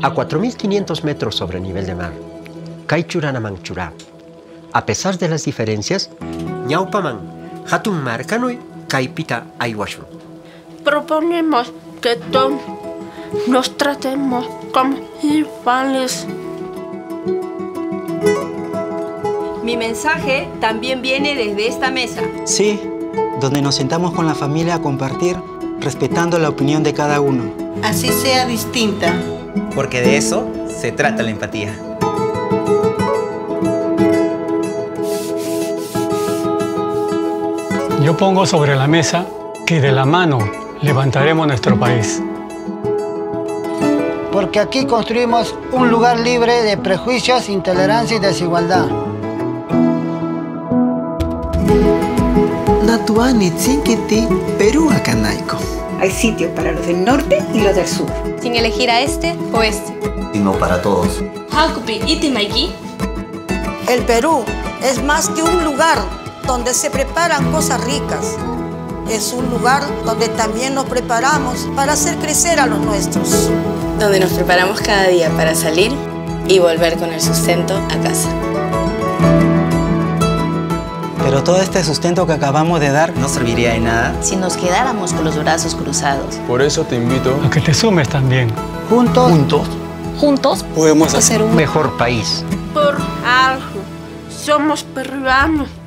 A 4.500 metros sobre el nivel de mar, Kaichuranamanchurá. A pesar de las diferencias, ñaupaman, hatun markanui, kaipita aywashun. Proponemos que todos nos tratemos como iguales. Mi mensaje también viene desde esta mesa. Sí, donde nos sentamos con la familia a compartir, respetando la opinión de cada uno. Así sea distinta. Porque de eso se trata la empatía. Yo pongo sobre la mesa que de la mano levantaremos nuestro país. Porque aquí construimos un lugar libre de prejuicios, intolerancia y desigualdad. Natuani Tsinkiti, Perú Akanaico. Hay sitio para los del norte y los del sur. Sin elegir a este o este. Sino para todos. El Perú es más que un lugar donde se preparan cosas ricas. Es un lugar donde también nos preparamos para hacer crecer a los nuestros. Donde nos preparamos cada día para salir y volver con el sustento a casa. Pero todo este sustento que acabamos de dar no serviría de nada si nos quedáramos con los brazos cruzados. Por eso te invito a que te sumes también. Juntos podemos hacer un mejor país. Por algo somos peruanos.